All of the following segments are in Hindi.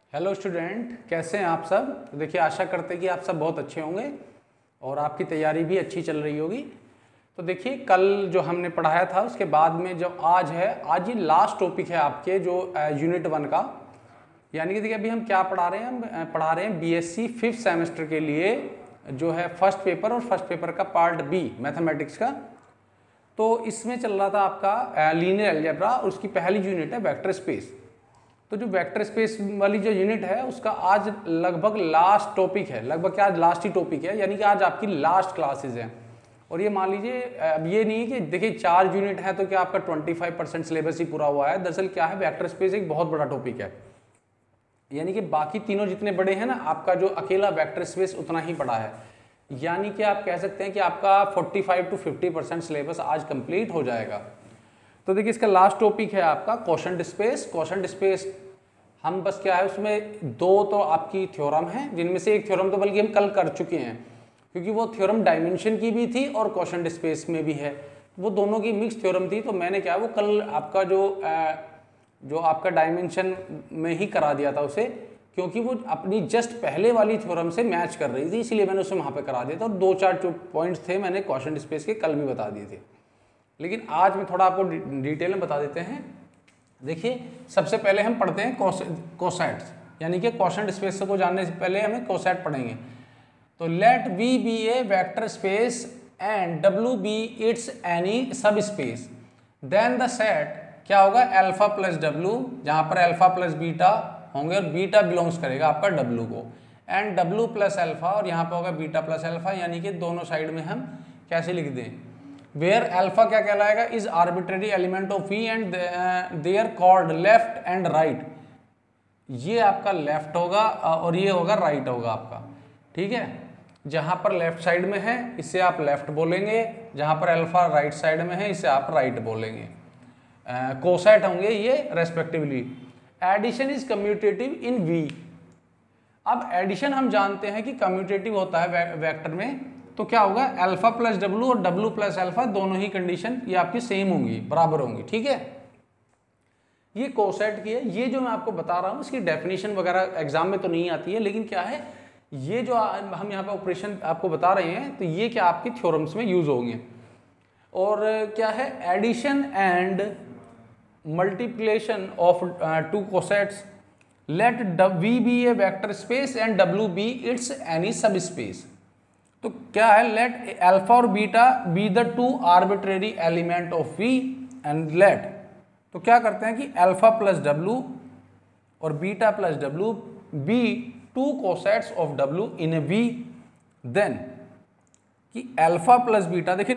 हेलो स्टूडेंट, कैसे हैं आप सब। तो देखिए, आशा करते हैं कि आप सब बहुत अच्छे होंगे और आपकी तैयारी भी अच्छी चल रही होगी। तो देखिए, कल जो हमने पढ़ाया था उसके बाद में जो आज है, आज ये लास्ट टॉपिक है आपके जो यूनिट 1 का। यानी कि देखिए, अभी हम क्या पढ़ा रहे हैं, हम पढ़ा रहे हैं बीएससी 5th सेमेस्टर के लिए जो है फर्स्ट पेपर और फर्स्ट पेपर का पार्ट बी मैथमेटिक्स का। तो इसमें चल रहा था आपका लीनियर अलजेब्रा और उसकी पहली यूनिट है वेक्टर स्पेस। तो जो वेक्टर स्पेस वाली जो यूनिट है उसका आज लगभग लास्ट टॉपिक है, लगभग क्या आज लास्ट ही टॉपिक है, यानी कि आज आपकी लास्ट क्लासेस हैं। और ये मान लीजिए, अब ये नहीं है कि देखिए 4 यूनिट है तो क्या आपका 25% सिलेबस ही पूरा हुआ है। दरअसल क्या है, वेक्टर स्पेस एक बहुत बड़ा टॉपिक है, यानी कि बाकी तीनों जितने बड़े हैं ना, आपका जो अकेला वेक्टर स्पेस उतना ही बड़ा है। यानी कि आप कह सकते हैं कि आपका 45 to 50% सिलेबस आज कंप्लीट हो जाएगा। तो देखिए, इसका लास्ट टॉपिक है आपका क्वोशंट स्पेस। क्वोशंट स्पेस हम बस क्या है, उसमें 2 तो आपकी थ्योरम है, जिनमें से एक थ्योरम तो बल्कि हम कल कर चुके हैं, क्योंकि वो थ्योरम डायमेंशन की भी थी और क्वोशंट स्पेस में भी है। वो दोनों की मिक्स थ्योरम थी, तो मैंने क्या वो कल आपका जो आपका डायमेंशन में ही करा दिया था उसे, क्योंकि वो अपनी जस्ट पहले वाली थ्योरम से मैच कर रही थी, इसीलिए मैंने उसे वहाँ पे करा दिया था। और 2-4 जो पॉइंट्स थे मैंने क्वोशंट स्पेस के कल भी बता दिए थे, लेकिन आज मैं थोड़ा आपको डिटेल में बता देते हैं। देखिए, सबसे पहले हम पढ़ते हैं कोसेट्स, यानी कि क्वोशंट स्पेस को जानने से पहले हमें कोसेट पढ़ेंगे। तो let V be a vector space and W be its any subspace, then the set क्या होगा, अल्फा प्लस डब्ल्यू, जहाँ पर अल्फा प्लस बीटा होंगे और बीटा बिलोंग्स करेगा आपका डब्ल्यू को, एंड डब्ल्यू प्लस अल्फा, और यहाँ पर होगा बीटा प्लस अल्फा, यानी कि दोनों साइड में हम कैसे लिख दें, वेयर अल्फा क्या कहलाएगा, is arbitrary element of V and they're called left and right. ये आपका लेफ्ट होगा और ये होगा राइट होगा आपका, ठीक है। जहां पर लेफ्ट साइड में है इसे आप लेफ्ट बोलेंगे, जहां पर अल्फा राइट साइड में है इसे आप राइट बोलेंगे। कोसेट होंगे ये respectively. Addition is commutative in V. अब एडिशन हम जानते हैं कि कम्यूटेटिव होता है वेक्टर में, तो क्या होगा, अल्फा प्लस डब्ल्यू और डब्ल्यू प्लस अल्फा दोनों ही कंडीशन ये आपकी सेम होंगी, बराबर होंगी, ठीक है। ये कोसेट की है। ये जो मैं आपको बता रहा हूँ इसकी डेफिनेशन वगैरह एग्जाम में तो नहीं आती है, लेकिन क्या है, ये जो हम यहाँ पे ऑपरेशन आपको बता रहे हैं तो ये क्या आपकी थ्योरम्स में यूज होंगे। और क्या है, addition and multiplication of 2 cosets, let V be a vector space and W be its any subspace. तो क्या है, लेट अल्फा और beta be the 2 arbitrary element of V and let, तो क्या करते हैं कि अल्फा प्लस डब्ल्यू और beta plus W be 2 cosets of W in a V, then कि अल्फा प्लस बीटा। देखिए,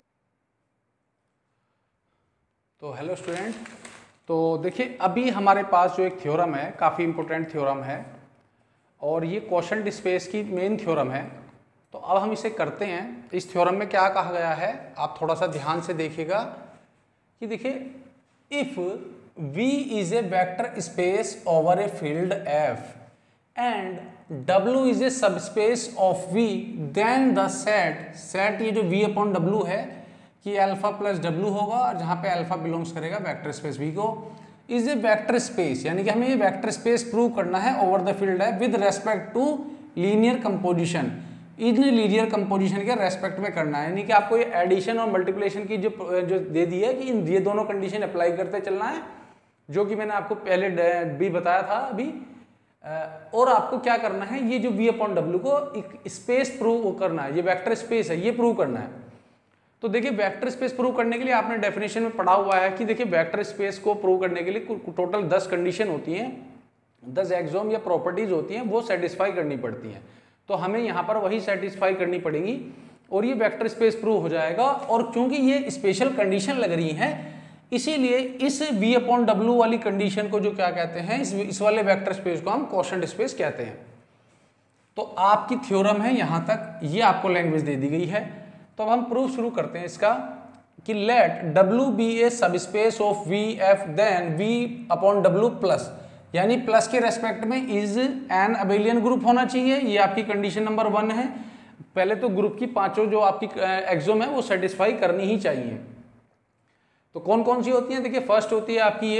तो हेलो स्टूडेंट, तो देखिए अभी हमारे पास जो एक थ्योरम है, काफ़ी इंपॉर्टेंट थ्योरम है और ये क्वोशंट स्पेस की मेन थ्योरम है। तो अब हम इसे करते हैं। इस थ्योरम में क्या कहा गया है, आप थोड़ा सा ध्यान से देखिएगा कि देखिए, if V is a vector space over a field F and W is a subspace of V, then the set ये जो V अपॉन W है कि अल्फा प्लस डब्ल्यू होगा और जहाँ पे अल्फा बिलोंग्स करेगा वेक्टर स्पेस V को, इज ए वेक्टर स्पेस, यानी कि हमें ये वेक्टर स्पेस प्रूव करना है ओवर द फील्ड है with respect to linear composition. In linear composition के रेस्पेक्ट में करना है, यानी कि आपको ये एडिशन और मल्टीप्लिकेशन की जो दे दी है कि इन ये दोनों कंडीशन अप्लाई करते चलना है, जो कि मैंने आपको पहले भी बताया था अभी। और आपको क्या करना है, ये जो V अपॉन डब्ल्यू को एक स्पेस प्रूव करना है, ये वेक्टर स्पेस है, ये प्रूव करना है। तो देखिए, वेक्टर स्पेस प्रूव करने के लिए आपने डेफिनेशन में पढ़ा हुआ है कि देखिए, वेक्टर स्पेस को प्रूव करने के लिए टोटल 10 कंडीशन होती हैं, 10 एक्सोम या प्रॉपर्टीज होती हैं, वो सेटिस्फाई करनी पड़ती हैं। तो हमें यहाँ पर वही सेटिस्फाई करनी पड़ेगी और ये वेक्टर स्पेस प्रूव हो जाएगा। और क्योंकि ये स्पेशल कंडीशन लग रही हैं, इसीलिए इस V अपॉन डब्ल्यू वाली कंडीशन को जो क्या कहते हैं, इस वाले वेक्टर स्पेस को हम क्वोशंट स्पेस कहते हैं। तो आपकी थ्योरम है यहाँ तक, ये आपको लैंग्वेज दे दी गई है। तो अब हम प्रूफ शुरू करते हैं इसका कि late W be a subspace of V F, then V upon W plus, यानी प्लस के रेस्पेक्ट में इज एन अबेलियन ग्रुप होना चाहिए। ये आपकी कंडीशन नंबर 1 है। पहले तो ग्रुप की 5 जो आपकी एक्सोम है वो सेटिस्फाई करनी ही चाहिए। तो कौन कौन सी होती हैं, देखिए फर्स्ट होती है आपकी ये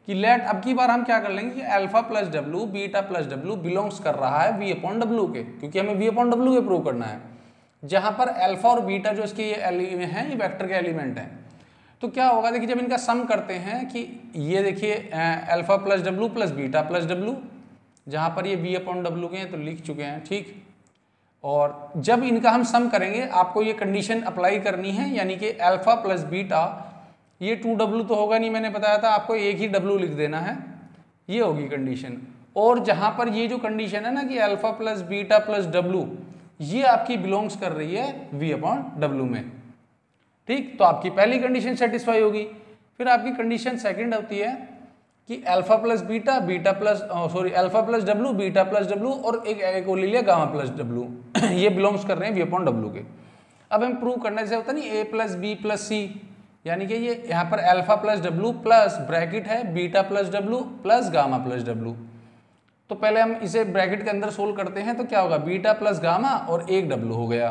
कि लेट, अब की बार हम क्या कर लेंगे कि alpha plus W beta plus W belongs कर रहा है वी अपॉन डब्लू के, क्योंकि हमें वी अपॉन डब्लू के प्रूव करना है, जहां पर अल्फा और बीटा जो इसके ये हैं, ये वेक्टर के एलिमेंट हैं। तो क्या होगा, देखिए जब इनका सम करते हैं कि ये देखिए alpha plus W plus beta plus W, जहां पर ये वी अपॉन डब्लू के हैं तो लिख चुके हैं, ठीक। और जब इनका हम सम करेंगे आपको ये कंडीशन अप्लाई करनी है, यानी कि अल्फा प्लस बीटा, ये 2w तो होगा नहीं, मैंने बताया था आपको, एक ही w लिख देना है, ये होगी कंडीशन। और जहां पर ये जो कंडीशन है ना कि alpha plus beta plus W, ये आपकी बिलोंग्स कर रही है v अपॉन डब्लू में, ठीक। तो आपकी पहली कंडीशन सेटिस्फाई होगी। फिर आपकी कंडीशन सेकंड होती है कि alpha plus beta beta plus alpha plus W beta plus W और एक और ले लिया गामा प्लस डब्लू ये बिलोंग्स कर रहे हैं v अपॉन डब्लू के। अब हम प्रूव करने से होता नहीं a plus B plus C, यानी कि ये यहाँ पर alpha plus W plus bracket है beta plus W plus gamma plus W. तो पहले हम इसे ब्रैकेट के अंदर सोल्व करते हैं, तो क्या होगा, बीटा प्लस गामा और एक डब्लू हो गया।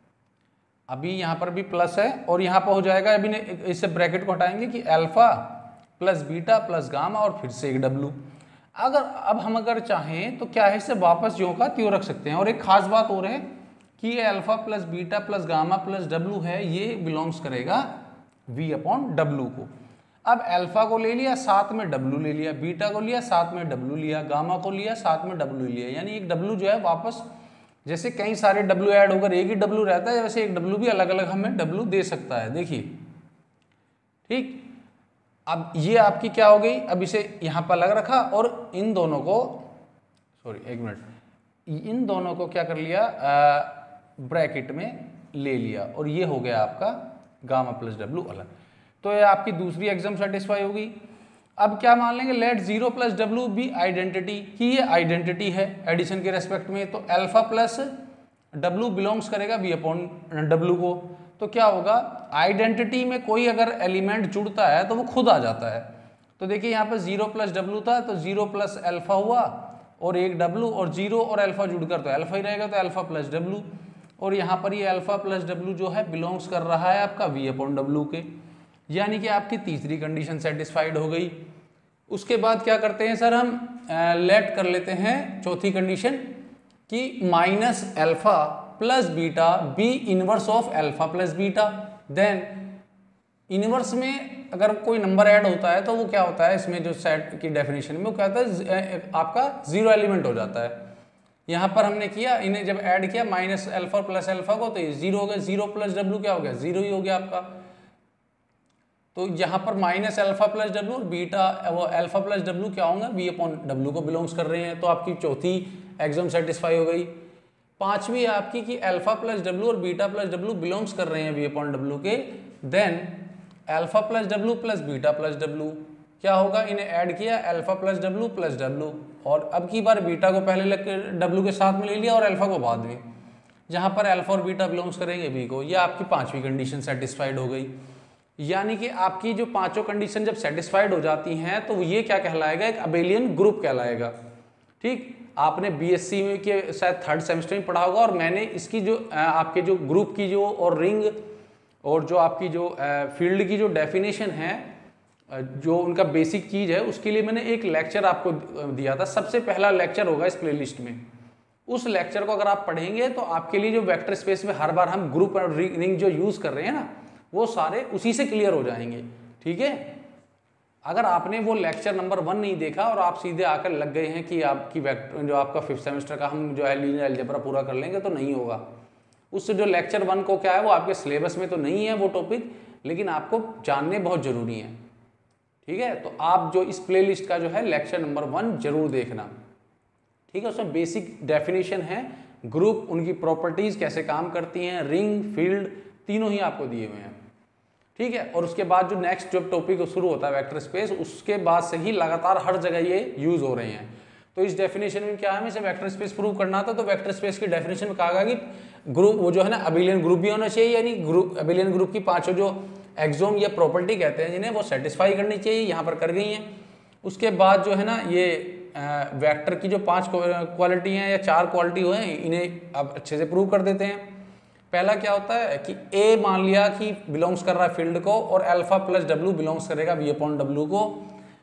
अभी यहाँ पर भी प्लस है और यहाँ पर हो जाएगा, अभी इसे ब्रैकेट को हटाएंगे कि alpha plus beta plus gamma और फिर से एक डब्लू। अब हम अगर चाहें तो क्या है, इसे वापस ज्यों का त्यों रख सकते हैं। और एक खास बात और है कि ये alpha plus beta plus gamma plus W है, ये बिलोंग्स करेगा v अपॉन डब्लू को। अब अल्फा को ले लिया, साथ में डब्लू ले लिया, बीटा को लिया, साथ में डब्लू लिया, गामा को लिया, साथ में डब्लू लिया, यानी एक डब्लू जो है वापस, जैसे कई सारे डब्लू ऐड होकर एक ही डब्लू रहता है, वैसे एक डब्लू भी अलग अलग हमें डब्लू दे सकता है, देखिए, ठीक। अब ये आपकी क्या हो गई, अब इसे यहाँ पर अलग रखा और इन दोनों को, एक मिनट, इन दोनों को क्या कर लिया, ब्रैकेट में ले लिया और ये हो गया आपका गामा प्लस डब्लू अलग। तो ये आपकी दूसरी एग्जाम सेटिस्फाई होगी। अब क्या मान लेंगे, let zero plus W be identity, कि ये आइडेंटिटी है एडिशन के रेस्पेक्ट में, तो अल्फा प्लस डब्लू बिलोंग्स करेगा वी अपॉन डब्लू को। तो क्या होगा, आइडेंटिटी में कोई अगर एलिमेंट जुड़ता है तो वो खुद आ जाता है। तो देखिए यहाँ पर जीरो प्लस डब्लू था तो जीरो प्लस अल्फा हुआ और एक डब्लू, और जीरो और अल्फा जुड़कर तो अल्फा ही रहेगा, तो अल्फा प्लस डब्लू। और यहाँ पर ये अल्फा प्लस डब्लू जो है बिलोंग्स कर रहा है आपका वी अपॉन डब्लू के, यानी कि आपकी तीसरी कंडीशन सेटिस्फाइड हो गई। उसके बाद क्या करते हैं सर, हम लेट कर लेते हैं चौथी कंडीशन कि minus alpha plus beta be inverse of alpha plus beta. Then inverse में अगर कोई नंबर ऐड होता है तो वो क्या होता है, इसमें जो सेट की डेफिनेशन में वो क्या होता है, आपका जीरो एलिमेंट हो जाता है। यहाँ पर हमने किया, इन्हें जब ऐड किया माइनस अल्फा प्लस अल्फा को, तो ये जीरो हो गया, जीरो प्लस डब्लू क्या हो गया, जीरो ही हो गया आपका। तो यहाँ पर माइनस अल्फा प्लस डब्लू और बीटा वो अल्फा प्लस डब्लू क्या होंगे, वी अपॉन डब्लू को बिलोंग्स कर रहे हैं। तो आपकी चौथी एग्जाम सेटिस्फाई हो गई। पांचवी आपकी कि अल्फा प्लस डब्लू और बीटा प्लस डब्लू बिलोंग्स कर रहे हैं वी अपॉन डब्लू के। Then alpha plus W plus beta plus W क्या होगा, इन्हें ऐड किया alpha plus W plus W, और अब की बार बीटा को पहले डब्लू के साथ में ले लिया और अल्फा को बाद में, जहाँ पर अल्फा और बीटा बिलोंग्स करेंगे वी को। ये आपकी पांचवी कंडीशन सेटिस्फाइड हो गई। यानी कि आपकी जो पांचों कंडीशन जब सेटिस्फाइड हो जाती हैं तो ये क्या कहलाएगा, एक अबेलियन ग्रुप कहलाएगा, ठीक। आपने बीएससी में के शायद थर्ड सेमेस्टर में पढ़ा होगा, और मैंने इसकी जो आपके जो ग्रुप की जो और रिंग और जो आपकी जो फील्ड की जो डेफिनेशन है, जो उनका बेसिक चीज़ है, उसके लिए मैंने एक लेक्चर आपको दिया था। सबसे पहला लेक्चर होगा इस प्लेलिस्ट में। उस लेक्चर को अगर आप पढ़ेंगे तो आपके लिए जो वेक्टर स्पेस में हर बार हम ग्रुप और रिंग जो यूज़ कर रहे हैं ना, वो सारे उसी से क्लियर हो जाएंगे, ठीक है। अगर आपने वो लेक्चर नंबर 1 नहीं देखा और आप सीधे आकर लग गए हैं कि आपकी वेक्टर जो आपका 5th सेमेस्टर का हम जो है लीनियर अलजेब्रा पूरा कर लेंगे, तो नहीं होगा। उससे जो लेक्चर 1 को क्या है, वो आपके सिलेबस में तो नहीं है वो टॉपिक, लेकिन आपको जानने बहुत ज़रूरी है, ठीक है। तो आप जो इस प्लेलिस्ट का जो है लेक्चर नंबर 1 जरूर देखना, ठीक है। उसमें बेसिक डेफिनेशन है, ग्रुप, उनकी प्रॉपर्टीज़ कैसे काम करती हैं, रिंग, फील्ड, तीनों ही आपको दिए हुए हैं, ठीक है। और उसके बाद जो नेक्स्ट जो टॉपिक शुरू होता है वेक्टर स्पेस, उसके बाद से ही लगातार हर जगह ये यूज़ हो रहे हैं। तो इस डेफिनेशन में क्या है, हमें इसे वेक्टर स्पेस प्रूव करना था, तो वेक्टर स्पेस की डेफिनेशन में कहा गया कि ग्रुप वो जो है ना अबिलियन ग्रुप भी होना चाहिए, यानी ग्रुप अबिलियन ग्रुप की पांचों जो एक्सोम या प्रॉपर्टी कहते हैं जिन्हें, वो सेटिस्फाई करनी चाहिए, यहाँ पर कर गई हैं। उसके बाद जो है ना ये वेक्टर की जो 5 क्वालिटी हैं या 4 क्वालिटी हुए हैं, इन्हें अब अच्छे से प्रूव कर देते हैं। पहला क्या होता है कि ए मान लिया कि बिलोंग्स कर रहा है फील्ड को, और अल्फा प्लस डब्लू बिलोंग्स करेगा वी अपॉन डब्लू को।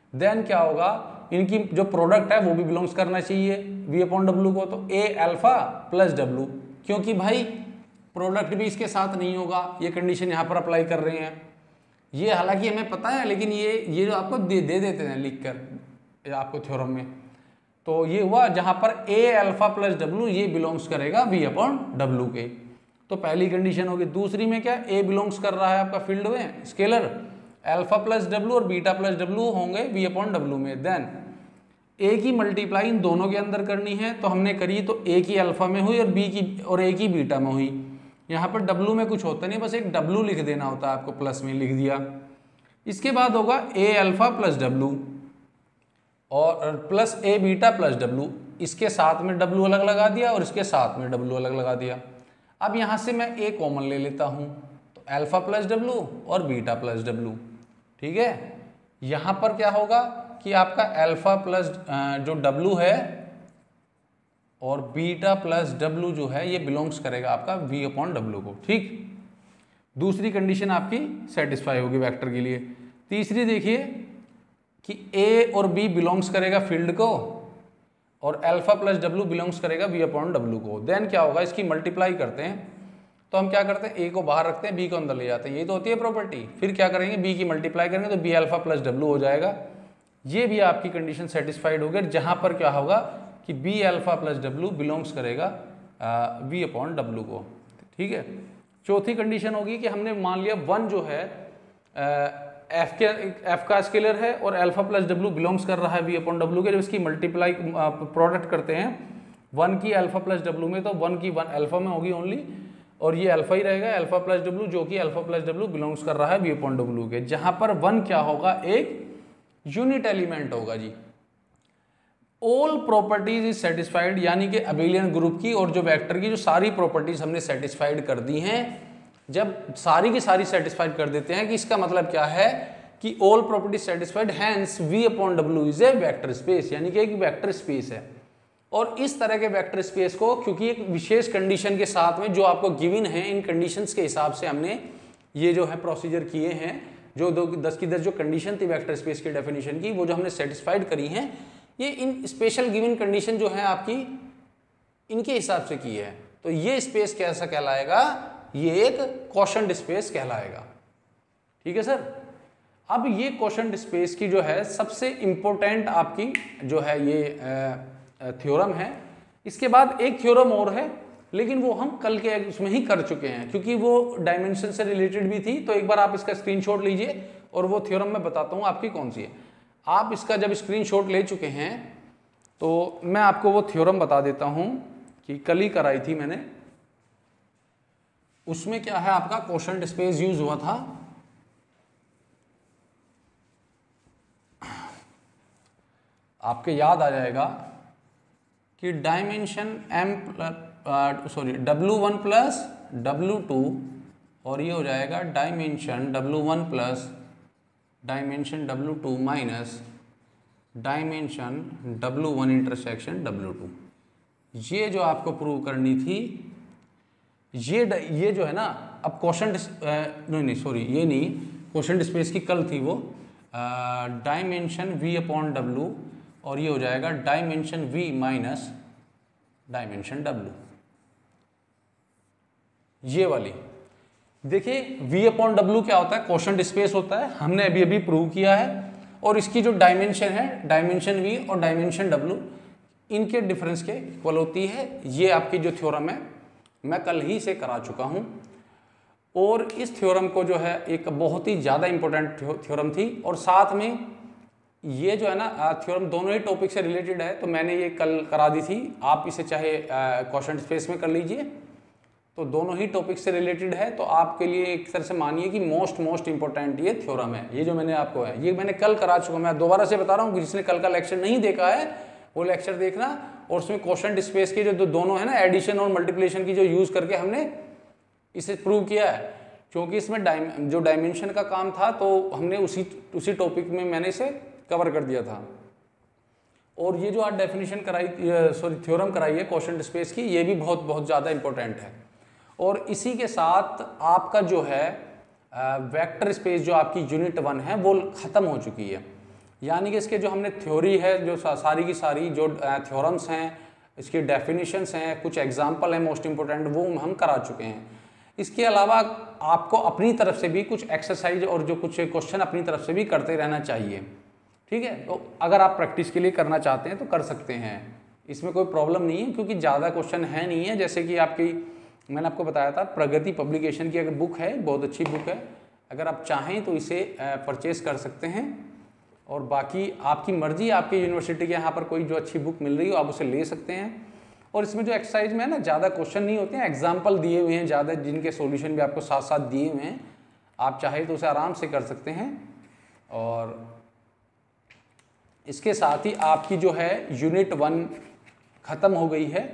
देन क्या होगा, इनकी जो प्रोडक्ट है वो भी बिलोंग्स करना चाहिए v अपॉन डब्ल्यू को, तो a अल्फा प्लस डब्ल्यू, क्योंकि भाई प्रोडक्ट भी इसके साथ नहीं होगा, ये कंडीशन यहाँ पर अप्लाई कर रहे हैं। ये हालांकि हमें पता है, लेकिन ये जो आपको दे देते हैं लिख कर आपको थ्योरम में, तो ये हुआ जहाँ पर a अल्फा प्लस डब्ल्यू ये बिलोंग्स करेगा v अपॉन डब्ल्यू के, तो पहली कंडीशन होगी। दूसरी में क्या, a बिलोंग्स कर रहा है आपका फील्ड में स्केलर, अल्फा प्लस डब्ल्यू और बीटा प्लस डब्ल्यू होंगे v अपॉन डब्ल्यू में। देन a की मल्टीप्लाई इन दोनों के अंदर करनी है, तो हमने करी, तो a की अल्फा में हुई और b की और a की बीटा में हुई। यहाँ पर w में कुछ होता नहीं, बस एक w लिख देना होता है आपको, प्लस में लिख दिया। इसके बाद होगा a अल्फा प्लस डब्ल्यू और plus a beta plus W, इसके साथ में w अलग लगा दिया और इसके साथ में w अलग लगा दिया। अब यहाँ से मैं a कॉमन ले लेता हूँ, तो अल्फा प्लस डब्ल्यू और बीटा प्लस डब्ल्यू, ठीक है। यहाँ पर क्या होगा कि आपका अल्फा प्लस जो w है और बीटा प्लस w जो है ये बिलोंग्स करेगा आपका v अपॉन डब्ल्यू को, ठीक। दूसरी कंडीशन आपकी सेटिस्फाई होगी वेक्टर के लिए। तीसरी देखिए कि a और b बिलोंग्स करेगा फील्ड को और अल्फा प्लस डब्ल्यू बिलोंग्स करेगा v अपॉन डब्ल्यू को। देन क्या होगा, इसकी मल्टीप्लाई करते हैं, तो हम क्या करते हैं, a को बाहर रखते हैं, b को अंदर ले जाते हैं, ये तो होती है प्रॉपर्टी। फिर क्या करेंगे, b की मल्टीप्लाई करेंगे तो b अल्फा प्लस डब्ल्यू हो जाएगा। ये भी आपकी कंडीशन सेटिस्फाइड हो गई, जहाँ पर क्या होगा कि b alpha plus W belongs करेगा v अपॉन डब्ल्यू को, ठीक है। चौथी कंडीशन होगी कि हमने मान लिया 1 जो है f का स्केलर है और अल्फा प्लस डब्ल्यू बिलोंग्स कर रहा है v अपॉन डब्ल्यू के। जब इसकी मल्टीप्लाई प्रोडक्ट करते हैं 1 की अल्फा प्लस डब्ल्यू में, तो 1 की 1 अल्फा में होगी ओनली, और ये अल्फा ही रहेगा अल्फा प्लस डब्ल्यू, जो कि अल्फा प्लस डब्ल्यू बिलोंग्स कर रहा है v अपॉन डब्ल्यू के। जहां पर 1 क्या होगा, एक यूनिट एलिमेंट होगा जी। ऑल प्रॉपर्टीज इज सेटिस्फाइड, यानी कि अबेलियन ग्रुप की और जो वेक्टर की जो सारी प्रॉपर्टीज हमने सेटिस्फाइड कर दी हैं। जब सारी की सारी सेटिस्फाइड कर देते हैं कि इसका मतलब क्या है कि all properties satisfied, hence v upon W is a vector space, यानी कि एक वेक्टर स्पेस है। और इस तरह के वेक्टर स्पेस को, क्योंकि एक विशेष कंडीशन के साथ में जो आपको गिवन है, इन कंडीशंस के हिसाब से हमने ये जो है प्रोसीजर किए हैं, जो 10 की 10 जो कंडीशन थी वेक्टर स्पेस की डेफिनेशन की, वो जो हमने सेटिस्फाइड करी हैं, ये इन स्पेशल गिवन कंडीशन जो है आपकी, इनके हिसाब से की है। तो ये स्पेस कैसा कहलाएगा, ये एक क्वोशंट स्पेस कहलाएगा, ठीक है सर। अब ये क्वोशंट स्पेस की जो है सबसे इंपॉर्टेंट आपकी जो है ये थ्योरम है। इसके बाद एक थ्योरम और है, लेकिन वो हम कल के उसमें ही कर चुके हैं, क्योंकि वो डायमेंशन से रिलेटेड भी थी। तो एक बार आप इसका स्क्रीनशॉट लीजिए और वो थ्योरम मैं बताता हूँ आपकी कौन सी है। आप इसका जब स्क्रीनशॉट ले चुके हैं तो मैं आपको वो थ्योरम बता देता हूँ कि कल ही कराई थी मैंने। उसमें क्या है, आपका क्वोशंट स्पेस यूज हुआ था। आपके याद आ जाएगा कि डायमेंशन W1 प्लस W2, और ये हो जाएगा dimension W1 plus dimension W2 minus dimension W1 intersection W2। ये जो आपको प्रूव करनी थी, ये जो है ना, अब क्वोशंट ये नहीं, क्वोशंट स्पेस की कल थी वो, डायमेंशन V अपॉन W, और ये हो जाएगा dimension V minus dimension W। ये वाली देखिए, V अपॉन डब्ल्यू क्या होता है, क्वोशंट स्पेस होता है, हमने अभी अभी प्रूव किया है। और इसकी जो डायमेंशन है, डायमेंशन V और डायमेंशन W, इनके डिफरेंस के इक्वल होती है। ये आपकी जो थ्योरम है मैं कल ही से करा चुका हूँ। और इस थ्योरम को जो है एक बहुत ही ज़्यादा इंपॉर्टेंट थ्योरम थी, और साथ में ये जो है ना थ्योरम दोनों ही टॉपिक से रिलेटेड है, तो मैंने ये कल करा दी थी। आप इसे चाहे क्वोशंट स्पेस में कर लीजिए, तो दोनों ही टॉपिक से रिलेटेड है। तो आपके लिए एक तरह से मानिए कि मोस्ट इंपॉर्टेंट ये थ्योरम है। ये जो मैंने आपको है, ये मैंने कल करा चुका, मैं दोबारा से बता रहा हूँ कि जिसने कल का लेक्चर नहीं देखा है वो लेक्चर देखना। और उसमें क्वोशंट स्पेस के जो दोनों है ना, एडिशन और मल्टीप्लिकेशन की जो यूज़ करके हमने इसे प्रूव किया है। क्योंकि इसमें जो डायमेंशन का काम था, तो हमने उसी टॉपिक में मैंने इसे कवर कर दिया था। और ये जो आज डेफिनेशन कराई, थ्योरम कराई है क्वोशंट स्पेस की, ये भी बहुत ज़्यादा इंपॉर्टेंट है। और इसी के साथ आपका जो है वेक्टर स्पेस जो आपकी यूनिट 1 है वो ख़त्म हो चुकी है। यानी कि इसके जो हमने थ्योरी है, जो सारी की सारी जो थ्योरम्स हैं, इसकी डेफिनेशंस हैं, कुछ एग्जाम्पल हैं मोस्ट इम्पोर्टेंट, वो हम करा चुके हैं। इसके अलावा आपको अपनी तरफ से भी कुछ एक्सरसाइज और जो कुछ क्वेश्चन अपनी तरफ से भी करते रहना चाहिए, ठीक है। तो अगर आप प्रैक्टिस के लिए करना चाहते हैं तो कर सकते हैं, इसमें कोई प्रॉब्लम नहीं है, क्योंकि ज़्यादा क्वेश्चन है नहीं है। जैसे कि आपकी मैंने आपको बताया था, प्रगति पब्लिकेशन की अगर बुक है, बहुत अच्छी बुक है, अगर आप चाहें तो इसे परचेज़ कर सकते हैं। और बाकी आपकी मर्जी, आपकी यूनिवर्सिटी के यहाँ पर कोई जो अच्छी बुक मिल रही हो आप उसे ले सकते हैं। और इसमें जो एक्सरसाइज में है ना, ज़्यादा क्वेश्चन नहीं होते हैं, एग्जाम्पल दिए हुए हैं ज़्यादा, जिनके सॉल्यूशन भी आपको साथ साथ दिए हुए हैं, आप चाहे तो उसे आराम से कर सकते हैं। और इसके साथ ही आपकी जो है यूनिट 1 ख़त्म हो गई है।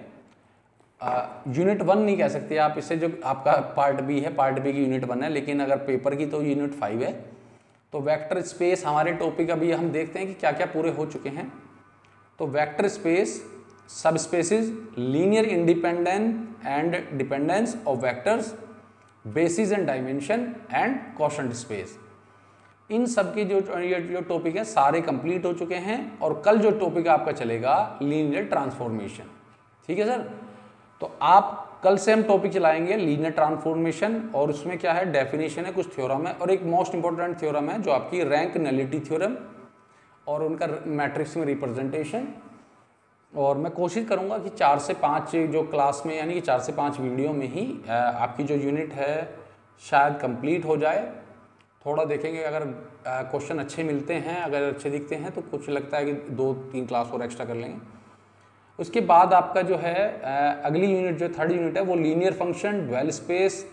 यूनिट 1 नहीं कह सकते आप इसे, जो आपका पार्ट बी है, पार्ट बी की यूनिट 1 है, लेकिन अगर पेपर की तो यूनिट 5 है। तो वेक्टर स्पेस हमारे टॉपिक अभी हम देखते हैं कि क्या क्या पूरे हो चुके हैं। तो vector space, subspaces, linear independent and dependence of vectors, basis and dimension and quotient space, इन सब के जो टॉपिक है सारे कंप्लीट हो चुके हैं। और कल जो टॉपिक आपका चलेगा लीनियर ट्रांसफॉर्मेशन, ठीक है सर। तो आप कल से हम टॉपिक चलाएंगे लीनियर ट्रांसफॉर्मेशन, और उसमें क्या है, डेफिनेशन है, कुछ थ्योरम है, और एक मोस्ट इंपॉर्टेंट थ्योरम है जो आपकी रैंक नलिटी थ्योरम, और उनका मैट्रिक्स में रिप्रेजेंटेशन। और मैं कोशिश करूंगा कि 4 से 5 जो क्लास में, यानी कि 4 से 5 वीडियो में ही आपकी जो यूनिट है शायद कंप्लीट हो जाए। थोड़ा देखेंगे, अगर क्वेश्चन अच्छे मिलते हैं, अगर अच्छे दिखते हैं, तो कुछ लगता है कि 2-3 क्लास और एक्स्ट्रा कर लेंगे। उसके बाद आपका जो है अगली यूनिट, जो 3rd यूनिट है, वो लीनियर फंक्शन, ड्वेल स्पेस,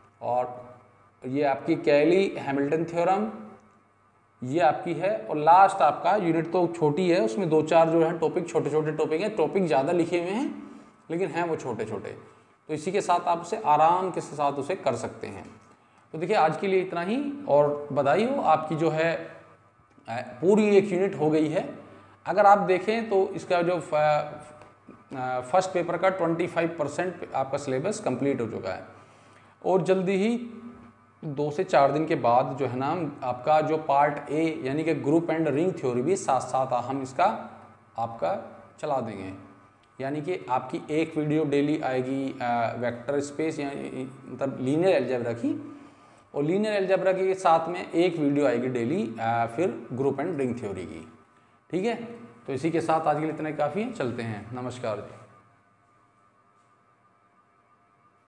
और ये आपकी कैली हैमिल्टन थ्योरम, ये आपकी है। और लास्ट आपका यूनिट तो छोटी है, उसमें 2-4 जो है टॉपिक, छोटे छोटे टॉपिक हैं, टॉपिक ज़्यादा लिखे हुए हैं लेकिन हैं वो छोटे छोटे, तो इसी के साथ आप उसे आराम के साथ उसे कर सकते हैं। तो देखिए आज के लिए इतना ही, और बधाई हो, आपकी जो है पूरी एक यूनिट हो गई है। अगर आप देखें तो इसका जो फर्स्ट पेपर का 25% आपका सिलेबस कंप्लीट हो चुका है, और जल्दी ही 2 से 4 दिन के बाद जो है ना, आपका जो पार्ट ए यानी कि ग्रुप एंड रिंग थ्योरी भी साथ साथ हम इसका आपका चला देंगे। यानी कि आपकी एक वीडियो डेली आएगी वेक्टर स्पेस यानी मतलब लीनियर अलजेब्रा की, और लीनियर अलजेब्रा के साथ में एक वीडियो आएगी डेली फिर ग्रुप एंड रिंग थ्योरी की, ठीक है। तो इसी के साथ आज के लिए इतना ही काफ़ी है, चलते हैं, नमस्कार जी।